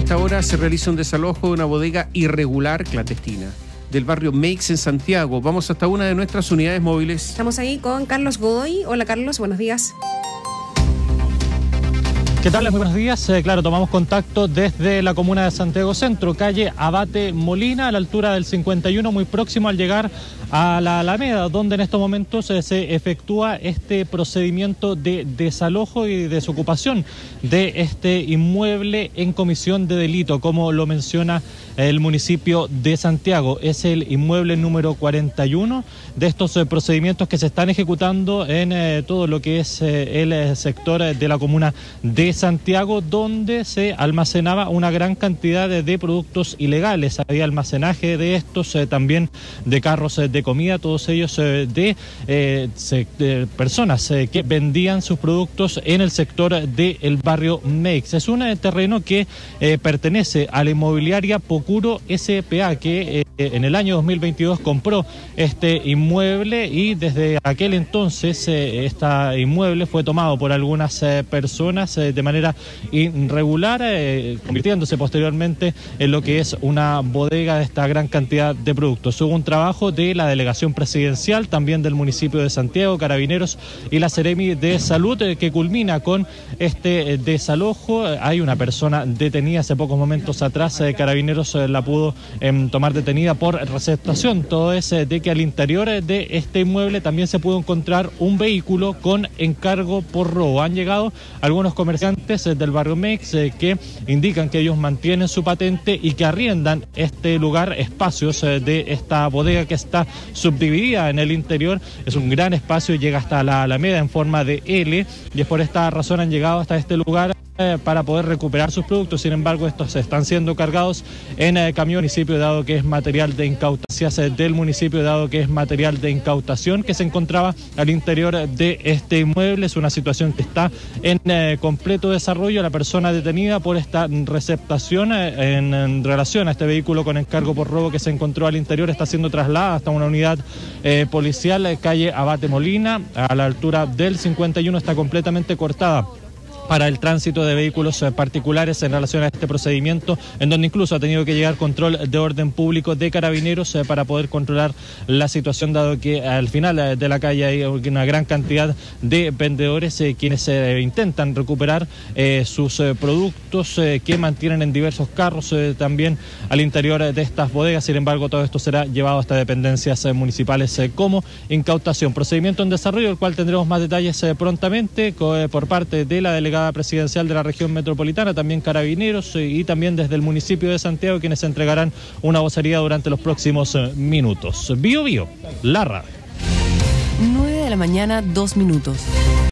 esta hora se realiza un desalojo de una bodega irregular clandestina del barrio Meix en Santiago. Vamos hasta una de nuestras unidades móviles. Estamos ahí con Carlos Godoy. Hola Carlos, buenos días. ¿Qué tal? Muy buenos días. Claro, tomamos contacto desde la comuna de Santiago Centro, calle Abate Molina, a la altura del 51, muy próximo al llegar a la Alameda, donde en estos momentos se efectúa este procedimiento de desalojo y desocupación de este inmueble en comisión de delito, como lo menciona el municipio de Santiago. Es el inmueble número 41 de estos procedimientos que se están ejecutando en todo lo que es el sector de la comuna de Santiago, donde se almacenaba una gran cantidad de productos ilegales. Había almacenaje de estos, también de carros de comida, todos ellos de personas que vendían sus productos en el sector del barrio Meix. Es un terreno que pertenece a la inmobiliaria Pocuro S.p.A., que en el año 2022 compró este inmueble, y desde aquel entonces este inmueble fue tomado por algunas personas de manera irregular, convirtiéndose posteriormente en lo que es una bodega de esta gran cantidad de productos. Hubo un trabajo de la delegación presidencial, también del municipio de Santiago, Carabineros y la Seremi de Salud, que culmina con este desalojo. Hay una persona detenida hace pocos momentos atrás, Carabineros la pudo tomar detenida por receptación. Todo es de que al interior de este inmueble también se pudo encontrar un vehículo con encargo por robo. Han llegado algunos comerciantes del barrio Meix que indican que ellos mantienen su patente y que arriendan este lugar, espacios de esta bodega que está subdividida en el interior. Es un gran espacio, llega hasta la Alameda en forma de L, y es por esta razón han llegado hasta este lugar para poder recuperar sus productos. Sin embargo, estos están siendo cargados en camión municipio, dado que es material de incautación del municipio, dado que es material de incautación que se encontraba al interior de este inmueble. Es una situación que está en completo desarrollo. La persona detenida por esta receptación en relación a este vehículo con encargo por robo que se encontró al interior está siendo trasladada hasta una unidad policial, calle Abate Molina, a la altura del 51. Está completamente cortada para el tránsito de vehículos particulares en relación a este procedimiento, en donde incluso ha tenido que llegar control de orden público de Carabineros para poder controlar la situación, dado que al final de la calle hay una gran cantidad de vendedores quienes intentan recuperar sus productos que mantienen en diversos carros también al interior de estas bodegas. Sin embargo, todo esto será llevado hasta dependencias municipales como incautación. Procedimiento en desarrollo, el cual tendremos más detalles prontamente por parte de la delegación presidencial de la región metropolitana, también Carabineros y también desde el municipio de Santiago, quienes entregarán una vocería durante los próximos minutos. Bio, la radio. 9 de la mañana, 2 minutos.